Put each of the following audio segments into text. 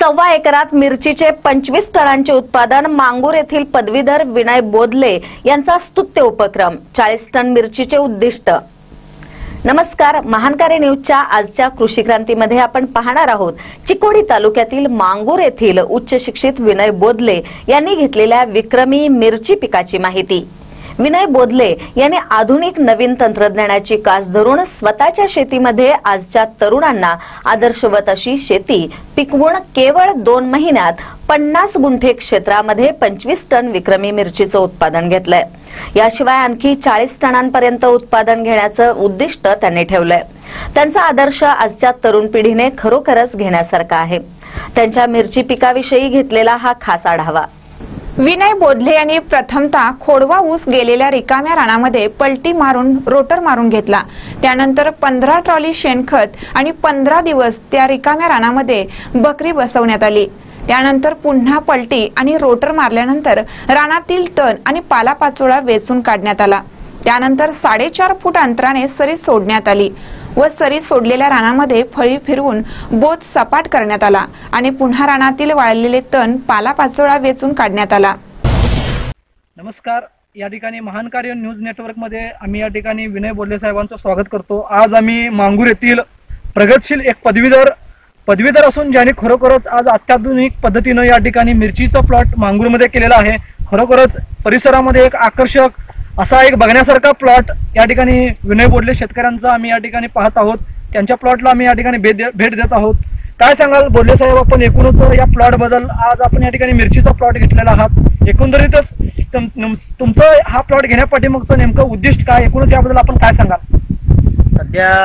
सव्वा एकरात मिरचीचे 25 टनांचे उत्पादन मांगूर येथील पदवीधर विनय बोधले यांचा स्तुत्य उपक्रम 40 टन मिरचीचे उद्दिष्ट। नमस्कार, महानकारी न्यूजच्या आजच्या कृषी क्रांतीमध्ये आपण पाहणार आहोत चिकोडी तालुक्यातील मांगूर येथील उच्च शिक्षित विनय बोधले यांनी घेतलेल्या विक्रमी मिरची पिकाची माहिती। विनय बोधले यांनी आधुनिक नवीन तंत्रज्ञानाची कास धरून स्वतःच्या शेतीमध्ये आजच्या तरुणांना आदर्शवत अशी शेती पिकवून केवळ 2 महिन्यात 50 गुंठे क्षेत्रामध्ये 25 टन विक्रमी मिरचीचं उत्पादन घेतलंय। याशिवाय आणखी 40 टनांपर्यंत उत्पादन घेण्याचं उद्दिष्ट त्यांनी ठेवलंय। त्यांचा आदर्श आजच्या तरुण पिढीने खरोखरच घेण्यासारखा आहे। त्यांच्या मिरची पिकाविषयी घेतलेला हा खास आढावा। विनय बोधले यांनी प्रथमतः खोडवा ऊस गेलेल्या रिकाम्या रानामध्ये पलटी मारून रोटर मारून घेतला। त्यानंतर 15 ट्रॉली शेणखत आणि 15 दिवस त्या रिकाम्या रानामध्ये बकरी बसवण्यात आली। त्यानंतर पुन्हा पलटी आणि रोटर मारल्यानंतर रानातील तण आणि पालापाचोळा वेचून काढण्यात आला। त्यानंतर 4.5 फूट अंतराने सरी सोडण्यात आली व सरी सोडलेल्या रानामध्ये फळी फिरवून बोध सपाट करण्यात आला आणि पुन्हा रानातील वाळलेले तण पालापाचोळा वेचून काढण्यात आला। नमस्कार, या ठिकाणी महानकारी न्यूज नेटवर्क मध्ये आम्ही या ठिकाणी विनय बोधले साहेबांचं स्वागत करतो। आज आम्ही मांगूर येथील प्रगतशील एक पदवीधर असून ज्यांनी खरोखरच आज अत्याधुनिक पद्धतीने या ठिकाणी मिरचीचा प्लॉट मांगूरमध्ये केलेला आहे। खरोखरच परिसरामध्ये एक आकर्षक असा एक बघण्यासारखा प्लॉट या ठिकाणी विनय बोधले शेतकऱ्यांचा आम्ही या ठिकाणी पाहत आहोत। त्यांच्या प्लॉटला आम्ही या ठिकाणी भेट देत आहोत। काय सांगाल बोधले साहेब, आपण एकूणच या प्लॉट बद्दल? आज आपण या ठिकाणी मिरचीचा प्लॉट घेतलेला आहात, एकंदरीतच तुमचं हा प्लॉट घेण्यापाठीमागचं नेमकं उद्दिष्ट काय, एकूणच याबद्दल आपण काय सांगाल? सध्या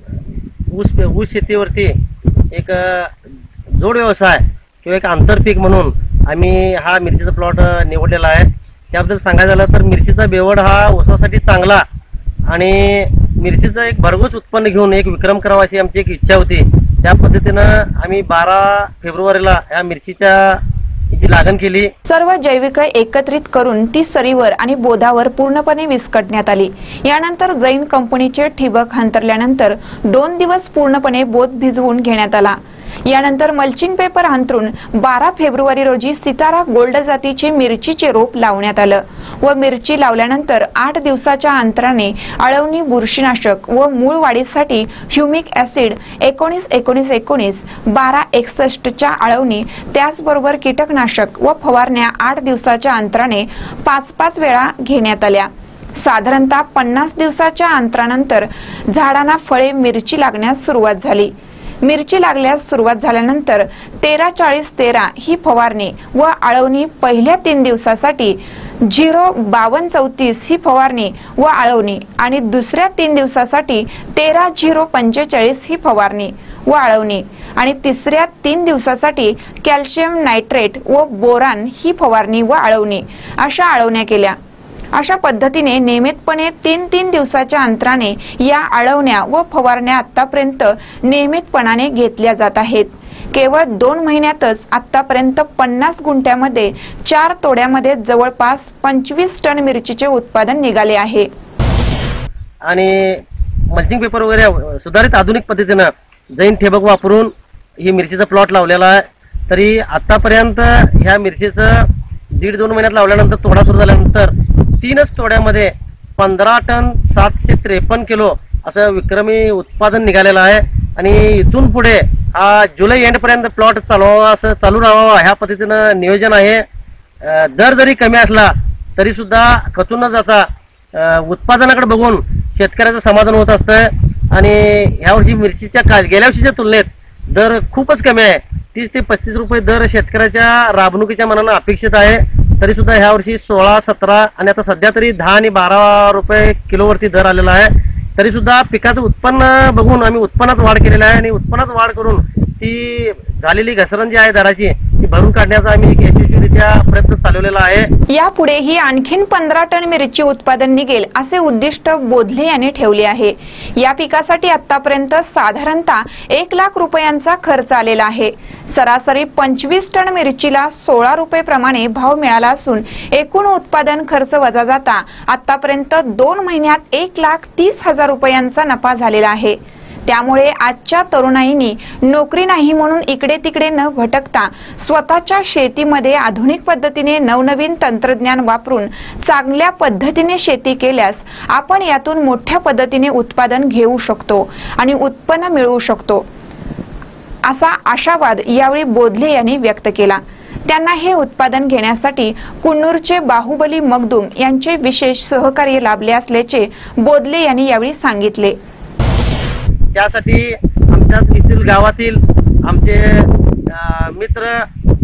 ऊस शेतीवरती एक जोड व्यवसाय किंवा एक आंतरपीक म्हणून आम्ही हा मिरचीचा प्लॉट निवडलेला आहे। त्याबद्दल सांगायचं झालं तर मिरचीचा बेवड हा ऊसासाठी चांगला आणि मिरचीचं एक भरघोस उत्पन्न घेऊन एक विक्रम करावा अशी आमची एक इच्छा होती। त्या पद्धतीनं आम्ही 12 फेब्रुवारीला या मिरचीच्या लागण केली। सर्व जैविक एकत्रित करून ती सरीवर आणि बोधावर पूर्णपणे विस्कटण्यात आली। यानंतर जैन कंपनीचे ठिबक अंतरल्यानंतर 2 दिवस पूर्णपणे बोध भिजवून घेण्यात आला। यानंतर मल्चिंग पेपर अंतरून 12 फेब्रुवारी रोजी सितारा गोल्ड जातीचे मिरचीचे रोप लावण्यात आलं व मिरची लावल्यानंतर 8 दिवसाच्या अंतराने आळवणी, बुरशीनाशक व मूळ वाढीसाठी ह्युमिक ऍसिड 19-19-19 12-61 च्या आळवणी, त्याचबरोबर कीटकनाशक व फवारण्या 8 दिवसाच्या अंतराने 5-5 वेळा घेण्यात आल्या। साधारणतः 50 दिवसाच्या अंतरानंतर झाडांना फळे मिरची लागण्यास सुरुवात झाली। मिरची लागल्यास सुरुवात झाल्यानंतर 13-40-13 ही फवारणी व आळवणी पहिल्या 3 दिवसासाठी 0-52-34 ही फवारणी व आळवणी आणि दुसऱ्या 3 दिवसासाठी 13-0-45 ही फवारणी व आळवणी आणि तिसऱ्या 3 दिवसासाठी कॅल्शियम नायट्रेट व बोरान ही फवारणी व आळवणी अशा आळवण्या केल्या। अशा पद्धतीने नियमितपणे 3-3 दिवसाच्या अंतराने या आळवण्या व फवारण्या आतापर्यंत नियमितपणाने घेतल्या जात आहेत। केवळ 2 महिन्यातच आतापर्यंत 50 गुंठ्यामध्ये 4 तोड्यामध्ये जवळपास 25 टन मिरचीचे उत्पादन निघाले आहे। आणि मल्चिंग पेपर वगैरे सुधारित आधुनिक पद्धतीनं जैन ठिबक वापरून ही मिरचीचा प्लॉट लावलेला आहे। तरी आतापर्यंत ह्या मिरचीचं 1.5-2 महिन्यात लावल्यानंतर तोडा सुरू झाल्यानंतर 3च तोड्यामध्ये 15 टन 753 किलो असं विक्रमी उत्पादन निघालेलं आहे। आणि इथून पुढे हा जुलै एंड पर्यंत प्लॉट चालू राहावा ह्या पद्धतीनं नियोजन आहे। दर जरी कमी असला तरी सुद्धा खचून न जाता उत्पादनाकडे बघून शेतकऱ्याचं समाधान होत असतं। आणि ह्या वर्षी मिरचीच्या गेल्या वर्षीच्या तुलनेत दर खूपच कमी आहे। 30 ते 35 रुपये दर शेतकऱ्याच्या राबणुकीच्या मनानं अपेक्षित आहे। तरी सुद्धा ह्या वर्षी 16-17 आणि आता सध्या तरी 10 आणि 12 रुपये किलोवरती दर आलेला आहे। तरी सुद्धा पिकाचं उत्पन्न बघून आम्ही उत्पन्नात वाढ केलेला आहे आणि उत्पन्नात वाढ करून ती झालेली घसरण जी आहे दराची ती भरून काढण्याचा आम्ही यशस्वीरित्या प्रयत्न चालवलेला आहे। यापुढेही आणखीन 15 टन मिरची उत्पादन निघेल असे उद्दिष्ट बोधले यांनी ठेवले आहे। या पिकासाठी आतापर्यंत साधारणतः 1 लाख रुपयांचा खर्च आलेला आहे। सरासरी 25 टन मिरचीला 16 रुपये प्रमाणे भाव मिळाला असून एकूण उत्पादन खर्च वजा जाता आतापर्यंत 2 महिन्यात 1,30,000 रुपयांचा नफा झालेला आहे। त्यामुळे आजच्या तरुणाईनी नोकरी नाही म्हणून इकडे तिकडे न भटकता स्वतःच्या शेतीमध्ये आधुनिक पद्धतीने नवनवीन तंत्रज्ञान वापरून चांगल्या पद्धतीने शेती केल्यास आपण यातून मोठ्या पद्धतीने उत्पादन घेऊ शकतो आणि उत्पन्न मिळवू शकतो, असा आशावाद यावेळी बोधले यांनी व्यक्त केला। त्यांना हे उत्पादन घेण्यासाठी कुन्नूरचे बाहुबली मखदूम यांचे विशेष सहकार्य लाभले असल्याचे बोधले यांनी यावेळी सांगितले। त्यासाठी आमच्याच इथील गावातील आमचे मित्र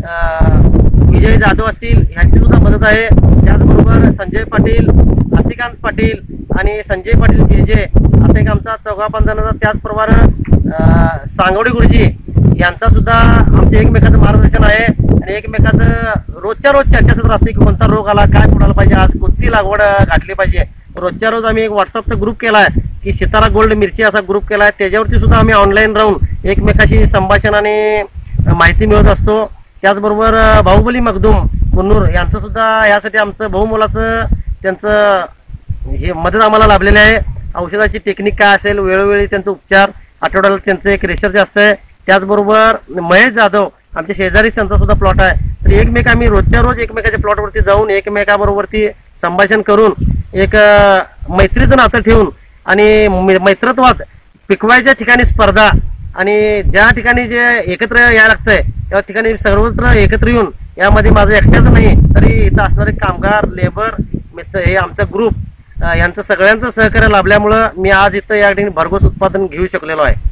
विजय जाधव असतील यांची सुद्धा मदत आहे। त्याचबरोबर संजय पाटील, अतिकांत पाटील आणि संजय पाटील जे असा एक आमचा 4-5 जणांचा, त्याचप्रमाणे सांगवडे गुरुजी यांचा सुद्धा आमचे एकमेकाचं मार्गदर्शन आहे आणि एकमेकाचं रोजच्या रोज चर्चासत्र असते की कोणता रोग आला, काय सोडायला पाहिजे, आज कोणती लागवड घातली पाहिजे। रोजच्या रोज आम्ही एक व्हॉट्सअपचा ग्रुप केला आहे की सीतारा गोल्ड मिरची असा ग्रुप केला आहे, त्याच्यावरती सुद्धा आम्ही ऑनलाईन राहून एकमेकाशी संभाषण आणि माहिती मिळत असतो। त्याचबरोबर बाहुबली मखदूम कुन्नूर यांचं सुद्धा यासाठी आमचं बहुमोलाचं त्यांचं हे मदत आम्हाला लाभलेली आहे। औषधाची टेक्निक काय असेल, वेळोवेळी त्यांचा उपचार, आठवड्याला त्यांचं एक रिसर्च असतंय। त्याचबरोबर महेश जाधव आमच्या शेजारीच त्यांचा सुद्धा प्लॉट आहे, तर एकमेक आम्ही रोजच्या रोज एकमेकाच्या प्लॉटवरती जाऊन एकमेकाबरोबरती संभाषण करून एक मैत्रीचं नातं ठेवून आणि मैत्रत्वात पिकवायच्या ठिकाणी स्पर्धा आणि ज्या ठिकाणी जे एकत्र यायला लागतंय त्या ठिकाणी सर्वत्र एकत्र येऊन यामध्ये माझं एकट्याचं नाही तरी इथं असणारे कामगार, लेबर मित्र हे आमचा ग्रुप यांचं सगळ्यांचं सहकार्य लाभल्यामुळं मी आज इथं या ठिकाणी भरघोस उत्पादन घेऊ शकलेलो आहे।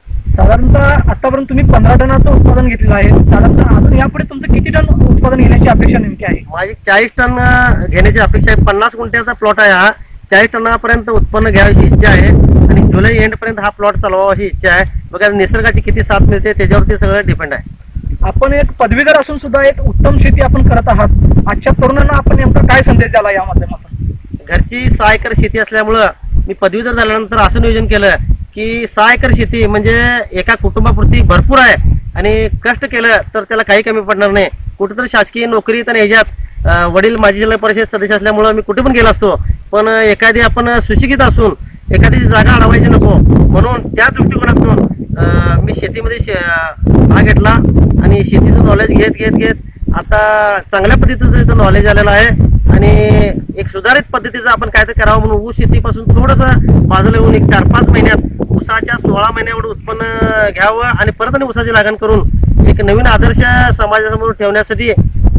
साधारणतः आतापर्यंत तुम्ही 15 टनाचं उत्पादन घेतलेलं आहे। साधारणतः अजून यापुढे तुमचं किती टन उत्पादन घेण्याची अपेक्षा नेमकी आहे? माझी 40 टन घेण्याची अपेक्षा आहे। 50 गुंठ्याचा प्लॉट आहे हा। 40 टनापर्यंत उत्पन्न घ्यायची इच्छा आहे आणि जुलै एंड पर्यंत हा प्लॉट चालवावा अशी इच्छा आहे। बघा निसर्गाची किती साथ मिळते त्याच्यावरती सगळं डिपेंड आहे। आपण एक पदवीधर असून सुद्धा एक उत्तम शेती आपण करत आहात, आजच्या तरुणांना आपण नेमका काय संदेश द्याला या माध्यमातून? घरची 6 एकर शेती असल्यामुळं मी पदवीधर झाल्यानंतर असं नियोजन केलं की 6 एकर शेती म्हणजे एका कुटुंबापुरती भरपूर आहे आणि कष्ट केलं तर त्याला काही कमी पडणार नाही। कुठेतरी शासकीय नोकरी तर ह्याच्यात वडील माजी जिल्हा परिषद सदस्य असल्यामुळं मी कुठे पण गेलो असतो, पण एखादी आपण सुशिक्षित असून एखादी जागा अडवायची नको म्हणून त्या दृष्टिकोनातून मी शेतीमध्ये भाग घेतला आणि शेतीचं नॉलेज घेत आता चांगल्या पद्धतीचं इथं नॉलेज आलेलं आहे आणि एक सुधारित पद्धतीचं आपण काय तर करावं म्हणून ऊस शेतीपासून थोडंसं बाजूला येऊन एक 4-5 महिन्यात ऊसाच्या 16 महिन्यावर उत्पन्न घ्यावं आणि परत आणि ऊसाची लागण करून एक नवीन आदर्श समाजासमोर ठेवण्यासाठी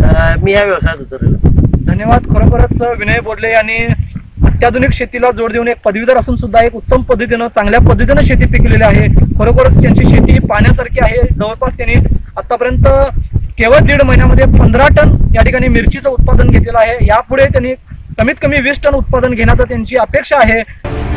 मी या व्यवसायात उतरलेलो। धन्यवाद। खरोखरच विनय बोधले यांनी अत्याधुनिक शेतीला जोड देऊन एक पदवीधर असून सुद्धा एक उत्तम पद्धतीनं चांगल्या पद्धतीनं शेती पिकलेली आहे। खरोखरच त्यांची शेती पाहण्यासारखी आहे। जवळपास त्यांनी आतापर्यंत केवळ 1.5 महिन्यामध्ये 15 टन या ठिकाणी मिरचीचं उत्पादन घेतलेलं आहे। यापुढे त्यांनी कमीत कमी 20 टन उत्पादन घेण्याचा त्यांची अपेक्षा आहे।